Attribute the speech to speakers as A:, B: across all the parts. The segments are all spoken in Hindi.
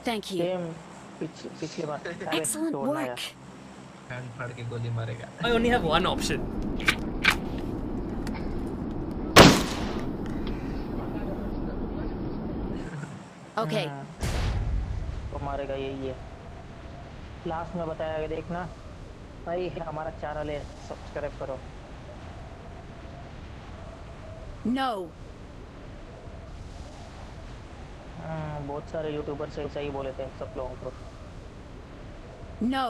A: Thank you.
B: सेम पिछले बार
A: Excellent work.
C: हैंड फाड़ के गोली मारेगा।
D: I only have one option.
A: Okay.
B: तो मारेगा यही है। लास्ट में बताया गया देखना भाई, हमारा चैनल है, सब्सक्राइब करो।
A: No.
B: बहुत सारे यूट्यूबर से ऐसा ही बोले थे सब लोगों को।
A: No.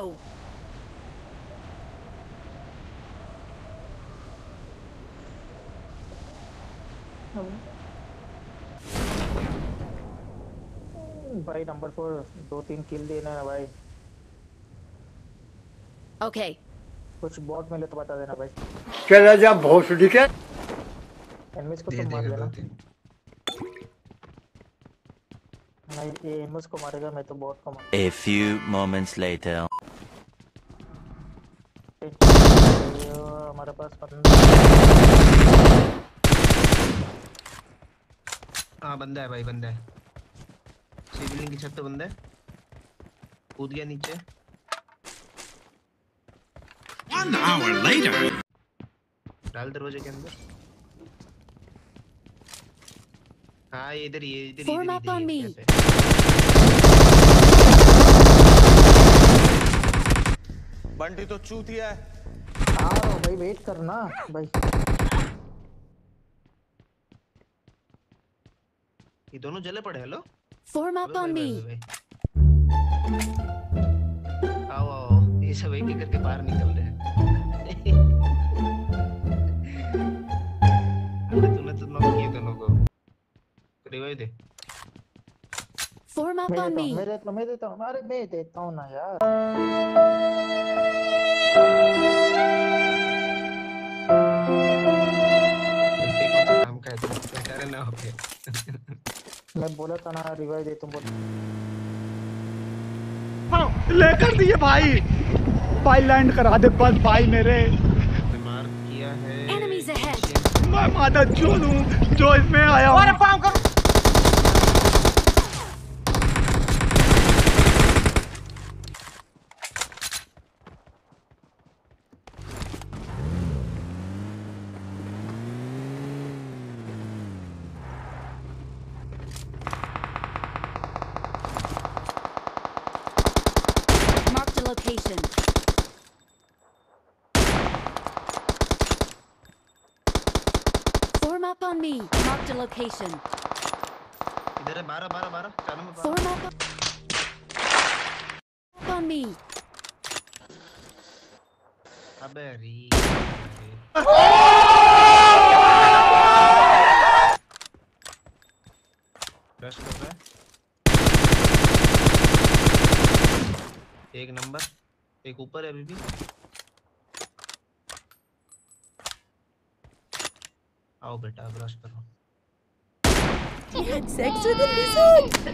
B: भाई नंबर 4 2-3 किल देना है भाई।
A: Okay.
B: कुछ बॉट मिले तो बता देना भाई।
E: चला जा भोसड़ी के।
B: एनिमीज को तो मार देना। नहीं, ये एनिमीज को मारेगा, मैं तो बॉट को मार।
F: A few moments later.
B: हमारे पास
C: हाँ बंदा है भाई, बंदा है सिविलिंग की छत पे, बंदा है कूद गया नीचे।
G: 1 hour later.
C: डाल दरवाजे के अंदर। हाँ इधर
A: Form up on me.
H: Bunty तो चूतिया है।
B: हाँ भाई वेट करना भाई।
C: ये दोनों जले पड़े। Hello
A: Form up on me.
C: आओ आओ, ये सब एक एक करके बाहर निकल रहे हैं। तूने तो नॉक किए दोनों को। रिवाइव दे।
A: Form up on me.
B: मैं देता हूँ। अरे मैं देता हूँ ना यार।
C: ऐसे कौन सा काम का है, तुम बेचारे ना होके।
B: मैं बोला था ना रिवाइव दे, तुम बोल।
E: लेकर दिए भाई। भाई लैंड करा दे बस भाई मेरे।
C: मार किया है।
A: Enemies ahead.
E: मैं माता चोद हूँ जो इसमें आया हूँ।
A: Marked a location. Form up on me. Marked a location.
C: इधर है 12 चालू में 12।
A: Form up on me.
C: अबे री रश कर रहा है। एक नंबर, एक ऊपर है अभी भी। आओ बेटा ब्रश करो।
A: He had sex with a lizard.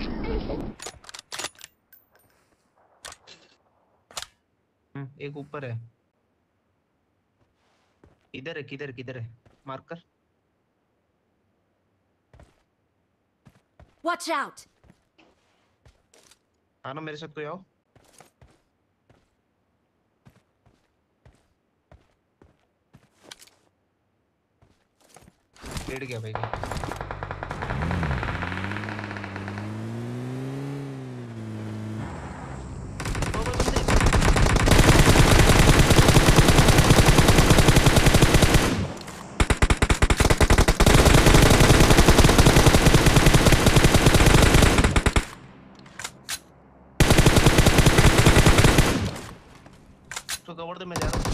C: एक ऊपर है। इधर है, किधर है मार्क कर।
A: Watch out.
C: आना मेरे साथ, कोई आओ। लेट गया भाई। तो कवर दे, मैं जा रहा हूँ।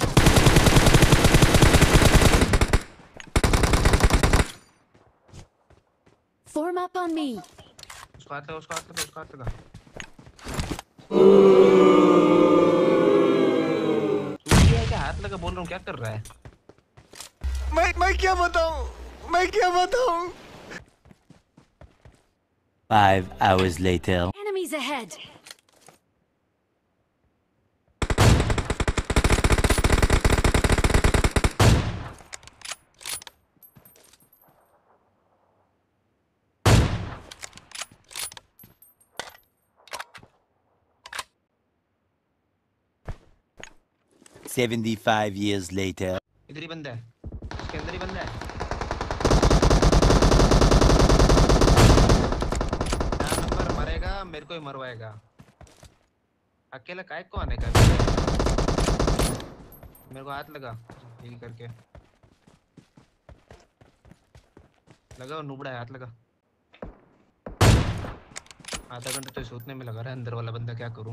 A: Form up on me.
C: उसको हाथ लगा। तू क्या हाथ लगा बोल रहा हूँ, क्या कर रहा है?
H: मैं क्या बताऊं?
F: 5 hours later.
A: Enemies ahead.
F: 75 years later.
C: इधर ही बंदा है, इसके अंदर ही बंदा है। नंबर मरेगा, मेरे को ही मरवाएगा। अकेला काय को आने का? मेरे को हाथ लगा हील करके। लगा, नुबड़ा है, हाथ लगा। आधा घंटा तो सोचने में लगा रहा है अंदर वाला बंदा, क्या करूं?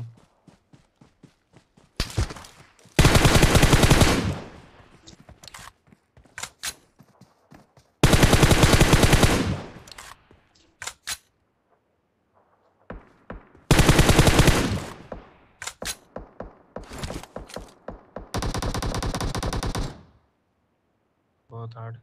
C: बहुत हार्ड।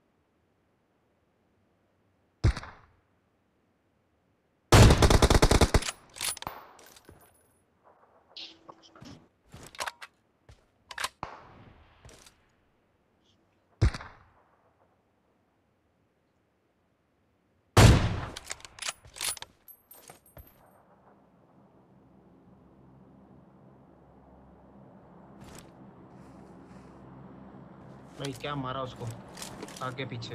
C: भाई क्या मारा उसको, आगे पीछे।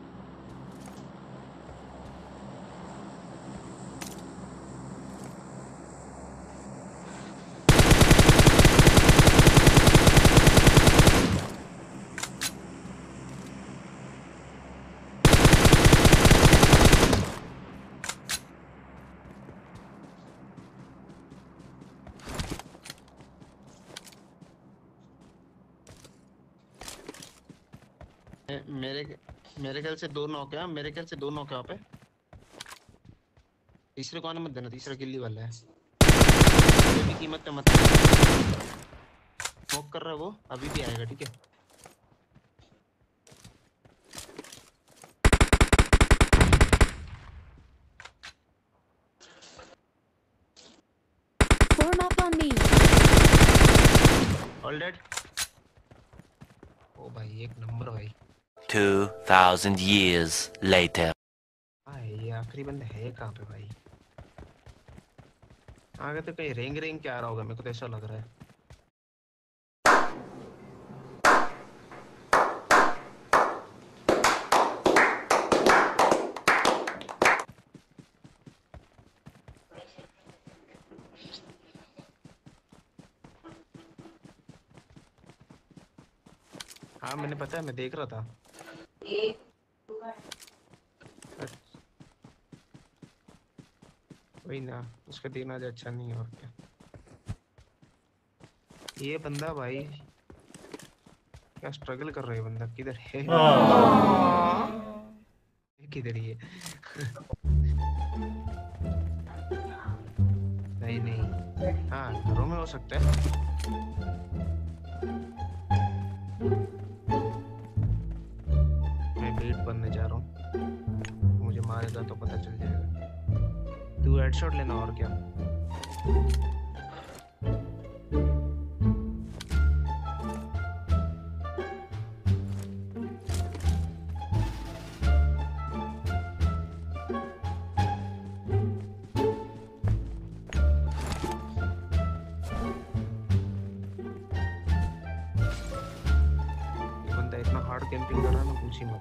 C: मेरे ख्याल से 2 नॉक है, मेरे ख्याल से 2 नॉक है वहाँ पे। तीसरे को आने मत देना, तीसरा गिल्ली वाला है। कोई भी कीमत पे मत नॉक कर रहा है वो, अभी भी आएगा, ठीक है।
A: Form up on me.
C: All dead. ओ भाई एक नंबर भाई।
F: 2000 years later.
C: ये आखिरी बंदा है कहाँ पे भाई? आगे तो कहीं रेंग रेंग के आ रहा होगा, मेरे को तो ऐसा लग रहा है। हाँ मैंने पता है, मैं देख रहा था। वही ना, उसका देखना आज अच्छा नहीं है और क्या। ये बंदा भाई क्या स्ट्रगल कर रहा है, बंदा किधर है? किधर ये? नहीं नहीं, हाँ घरों में हो सकता है। मैं बेट बनने जा रहा हूँ, मुझे मारेगा तो पता चल जाएगा। तू हेडशॉट लेना और क्या। ये बंदा इतना हार्ड कैंपिंग कर रहा है ना, पूछी मत।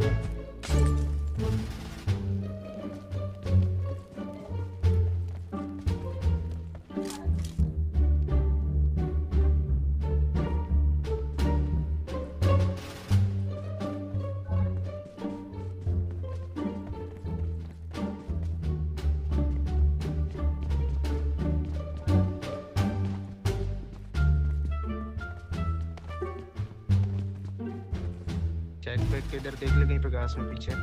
C: चेक बैक के इधर देख ले, कहीं पे घास में पीछे।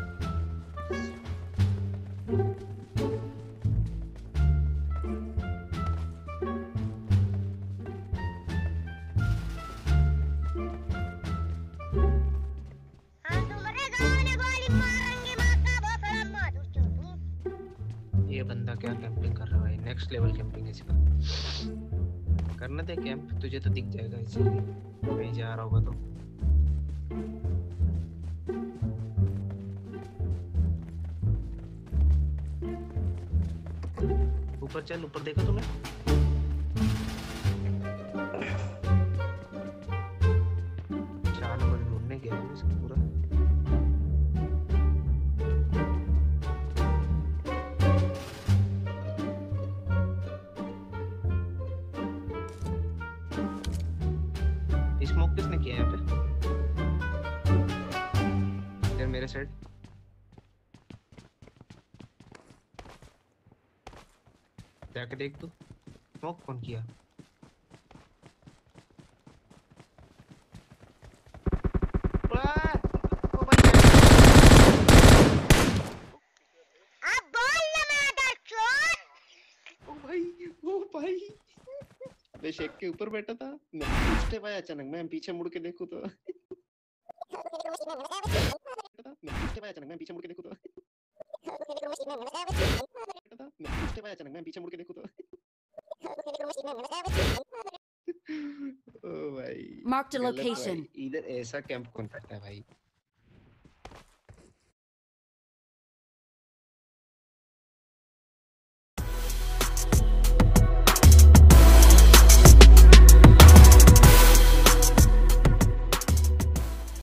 C: ये बंदा क्या कैंपिंग कर रहा है भाई, नेक्स्ट लेवल कैंपिंग है इसका। करने दे कैंप, तुझे तो दिख जाएगा इसीलिए कहीं जा रहा होगा तो। ऊपर चल, ऊपर देखा तूने? किया यहाँ पे इधर मेरे साइड। जाके देख तू स्मोक कौन किया।
D: ओ भाई अबे शेख के ऊपर बैठा था, मैं पीछे पाया अचानक, मैं पीछे मुड़ के देखूं तो मैं पीछे मुड़ के देखूं तो ओ भाई
A: Marked a
D: गलत
A: location.
D: भाई, इधर ऐसा कैंप कौन करता है भाई।